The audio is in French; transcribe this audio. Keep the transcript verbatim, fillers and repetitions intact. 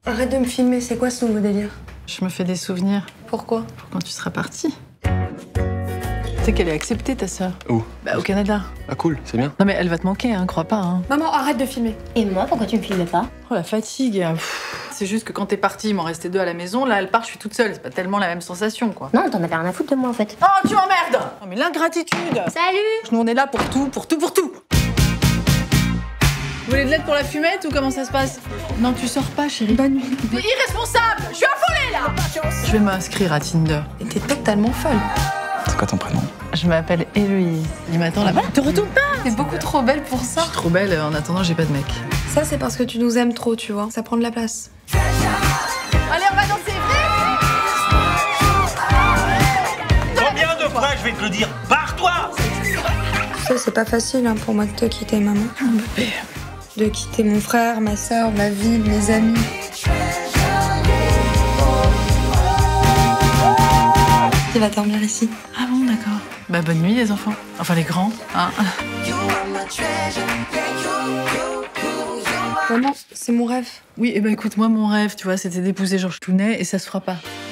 Arrête de me filmer, c'est quoi ce nouveau délire? Je me fais des souvenirs. Pourquoi? Pour quand tu seras partie. Tu sais qu'elle est acceptée, ta sœur. Où? Bah, au Canada. Ah cool, c'est bien. Non mais elle va te manquer, hein, crois pas. Hein. Maman, arrête de filmer. Et moi, pourquoi tu me filmes pas? Oh la fatigue. Pff, c'est juste que quand t'es partie, il m'en restait deux à la maison. Là, elle part, je suis toute seule. C'est pas tellement la même sensation, quoi. Non, t'en avais rien à foutre de moi en fait. Oh, tu m'emmerdes! Oh mais l'ingratitude! Salut! Nous on est là pour tout, pour tout, pour tout! Vous voulez de l'aide pour la fumette ou comment ça se passe? Non, tu sors pas, chérie. Bonne nuit. T'es irresponsable! Je suis affolée, là! Je vais m'inscrire à Tinder. Et t'es totalement folle. C'est quoi ton prénom? Je m'appelle Héloïse. Il m'attend là-bas. Te retourne pas! T'es beaucoup trop belle pour Je ça. suis trop belle, en attendant, j'ai pas de mec. Ça, c'est parce que tu nous aimes trop, tu vois. Ça prend de la place. Allez, on va danser! Combien de fois je vais te le dire? Barre-toi! Tu sais, c'est pas facile hein, pour moi de te quitter, maman. De quitter mon frère, ma soeur, ma vie, mes amis. Tu vas dormir ici. Ah bon, d'accord. Bah, bonne nuit, les enfants. Enfin, les grands, hein. Maman, c'est mon rêve. Oui, et bah écoute, moi, mon rêve, tu vois, c'était d'épouser Georges Clooney et ça se fera pas.